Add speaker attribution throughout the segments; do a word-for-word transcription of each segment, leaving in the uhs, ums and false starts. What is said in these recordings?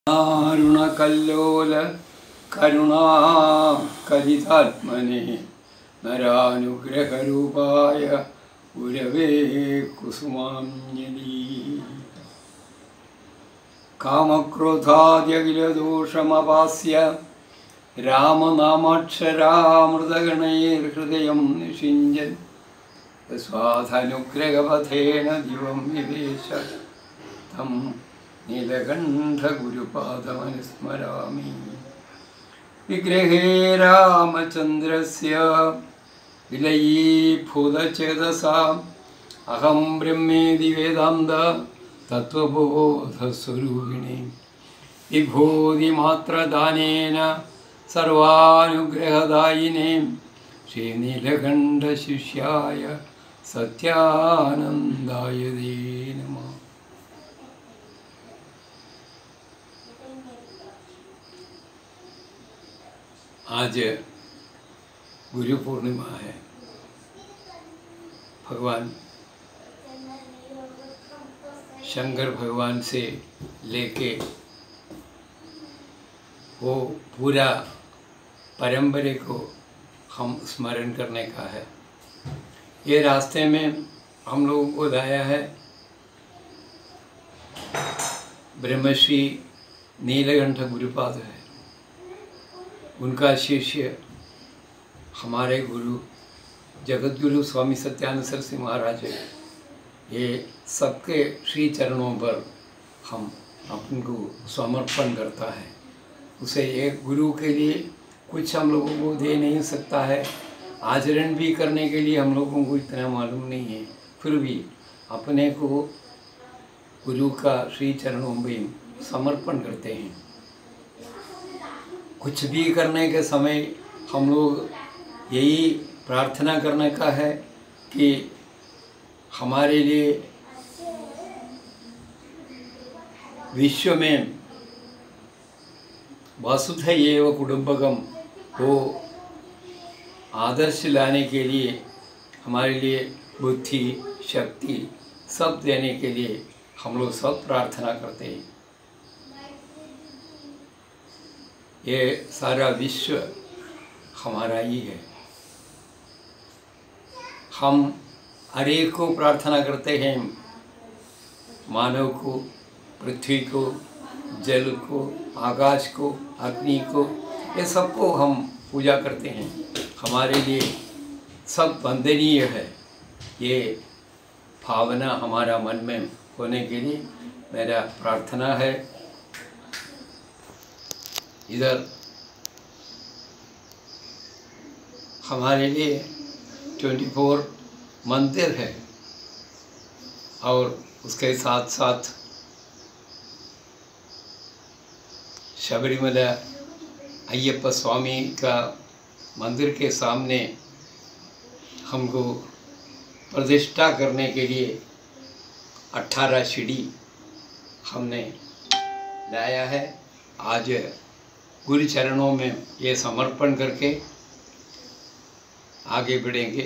Speaker 1: करुणकल्लोल करुणा कलितात्मने नरानुग्रहरूपाय गुरवे कुसुमांजलि। कामक्रोधाद्यखिलदोषमपास्य रामनामाक्षरामृतगणैर्हृदयं निषिञ्चन् स्वाधनुग्रहपथेन दिवं विवेश तं नीलकण्ठगुरुपादमनुस्मरामि। विग्रहे रामचन्द्रस्य विलयीभूतचेतसा अहं ब्रह्मेति वेदान्त तत्त्वबोधस्वरूपिणे विभूतिमात्रदानेन सर्वानुग्रहदायिने श्रीनीलकण्ठशिष्याय सत्यानन्दाय ते नमः। आज गुरु पूर्णिमा है। भगवान शंकर भगवान से लेके वो पूरा परंपरे को हम स्मरण करने का है। ये रास्ते में हम लोगों को लाया है ब्रह्मश्री नीलकंठ गुरुपाद है। उनका शिष्य हमारे गुरु जगत गुरु स्वामी सत्यानंद सरस्वती महाराज है। ये सबके श्री चरणों पर हम अपन को समर्पण करता है। उसे एक गुरु के लिए कुछ हम लोगों को दे नहीं सकता है, आचरण भी करने के लिए हम लोगों को इतना मालूम नहीं है, फिर भी अपने को गुरु का श्री चरणों में समर्पण करते हैं। कुछ भी करने के समय हम लोग यही प्रार्थना करने का है कि हमारे लिए विश्व में वसुधैव कुटुंबकम को आदर्श लाने के लिए हमारे लिए बुद्धि शक्ति सब देने के लिए हम लोग सब प्रार्थना करते हैं। ये सारा विश्व हमारा ही है। हम हर एक को प्रार्थना करते हैं, मानव को, पृथ्वी को, जल को, आकाश को, अग्नि को, ये सबको हम पूजा करते हैं। हमारे लिए सब वंदनीय है। ये भावना हमारा मन में होने के लिए मेरा प्रार्थना है। इधर हमारे लिए चौबीस मंदिर है और उसके साथ साथ शबरीमला अय्यप्पा स्वामी का मंदिर के सामने हमको प्रतिष्ठा करने के लिए अठारह सीढ़ी हमने लाया है। आज गुरु चरणों में ये समर्पण करके आगे बढ़ेंगे।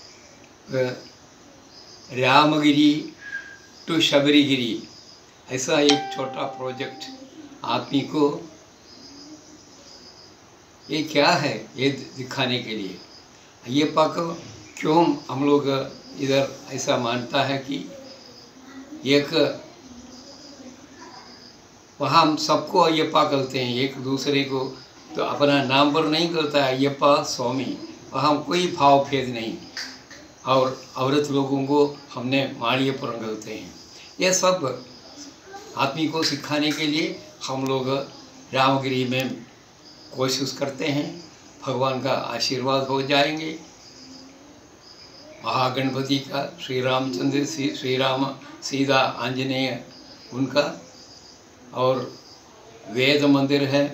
Speaker 1: रामगिरी टू शबरीगिरी ऐसा एक छोटा प्रोजेक्ट आदमी को ये क्या है ये दिखाने के लिए। अय्यप्पा को क्यों हम लोग इधर ऐसा मानता है कि एक वहाँ हम सबको अय्यप्पा कहते हैं, एक दूसरे को तो अपना नाम पर नहीं कहता है अय्यप्पा स्वामी, वहाँ कोई भाव भेद नहीं। और औरत लोगों को हमने माड़ियप्पन कहते हैं। ये सब आदमी को सिखाने के लिए हम लोग रामगिरी में कोशिश करते हैं। भगवान का आशीर्वाद हो जाएंगे। महागणपति का, श्री रामचंद्र श्री श्री राम सीता आंजनेय उनका, और वेद मंदिर है,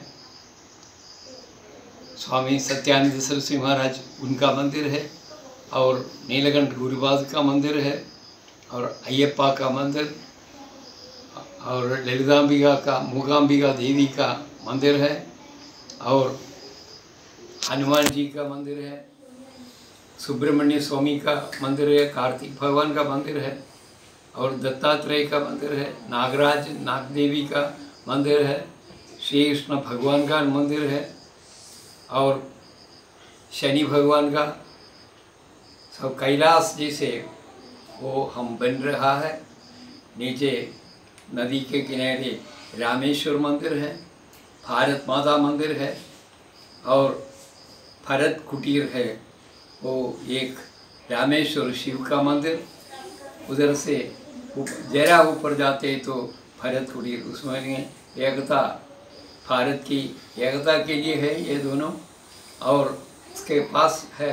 Speaker 1: स्वामी सत्यानंद सरस्वती महाराज उनका मंदिर है, और नीलकंठ गुरुपाद का मंदिर है, और अय्यप्पा का मंदिर, और ललितांबिका का, मूकांबिका देवी का मंदिर है, और हनुमान जी का मंदिर है, सुब्रमण्य स्वामी का मंदिर है, कार्तिक भगवान का मंदिर है, और दत्तात्रेय का मंदिर है, नागराज नाग देवी का मंदिर है, श्री कृष्ण भगवान का मंदिर है और शनि भगवान का सब कैलाश जैसे वो हम बन रहा है। नीचे नदी के किनारे रामेश्वर मंदिर है, भारत माता मंदिर है और भरत कुटीर है, वो एक रामेश्वर शिव का मंदिर। उधर से जरा ऊपर जाते तो भरत कुटीर, उसमें एकता, भारत की एकता के लिए है ये दोनों। और उसके पास है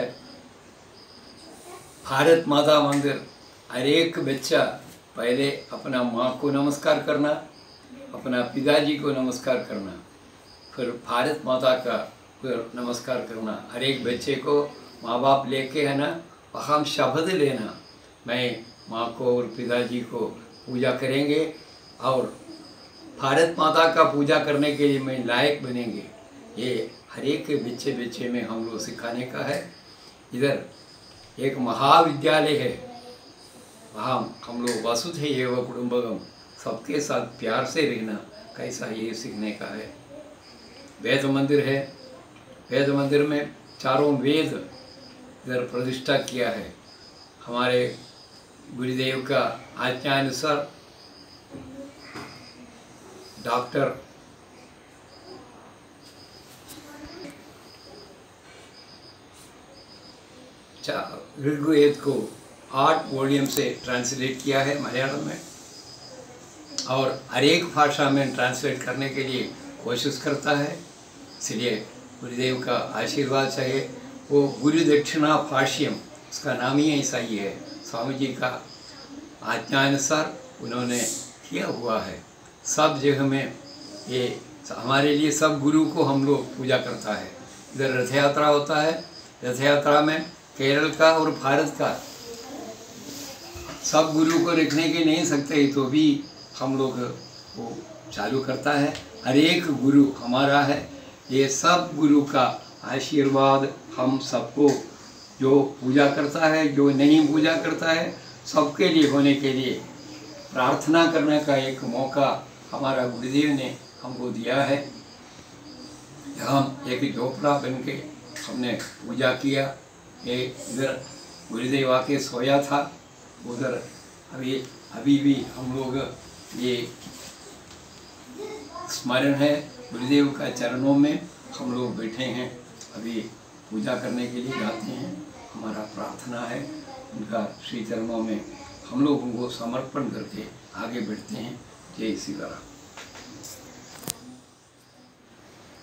Speaker 1: भारत माता मंदिर। हर एक बच्चा पहले अपना माँ को नमस्कार करना, अपना पिताजी को नमस्कार करना, फिर भारत माता का फिर नमस्कार करना। हर एक बच्चे को माँ बाप लेके है ना, हम शपथ लेना, मैं माँ को और पिताजी को पूजा करेंगे और भारत माता का पूजा करने के लिए मैं लायक बनेंगे। ये हर एक बच्चे बच्चे में हम लोग सिखाने का है। इधर एक महाविद्यालय है, वहाँ हम लोग वसुधैव कुटुंबकम, सबके साथ प्यार से रहना कैसा, ये सीखने का है। वेद मंदिर है, वेद मंदिर में चारों वेद इधर प्रतिष्ठा किया है। हमारे गुरुदेव का आज्ञानुसार डॉक्टर ऋग्वेद को आठ वॉल्यूम से ट्रांसलेट किया है मलयालम में और हर एक भाषा में ट्रांसलेट करने के लिए कोशिश करता है। इसलिए गुरुदेव का आशीर्वाद चाहिए। वो गुरु दक्षिणा भाष्यम, उसका नाम ही ऐसा ही है। स्वामी जी का आज्ञानुसार उन्होंने किया हुआ है। सब जगह में ये हमारे लिए सब गुरु को हम लोग पूजा करता है। इधर रथ यात्रा होता है, रथ यात्रा में केरल का और भारत का सब गुरु को रखने के नहीं सकते, तो भी हम लोग वो चालू करता है। हर एक गुरु हमारा है। ये सब गुरु का आशीर्वाद हम सबको, जो पूजा करता है जो नहीं पूजा करता है, सबके लिए होने के लिए प्रार्थना करने का एक मौका हमारा गुरुदेव ने हमको दिया है। हम एक झोपड़ा बन के हमने पूजा किया। ये इधर गुरुदेव आके सोया था, उधर अभी अभी भी हम लोग ये स्मरण है गुरुदेव का चरणों में हम लोग बैठे हैं। अभी पूजा करने के लिए जाते हैं। हमारा प्रार्थना है उनका श्री चरणों में हम लोग उनको समर्पण करके आगे बढ़ते हैं। जय श्री राम।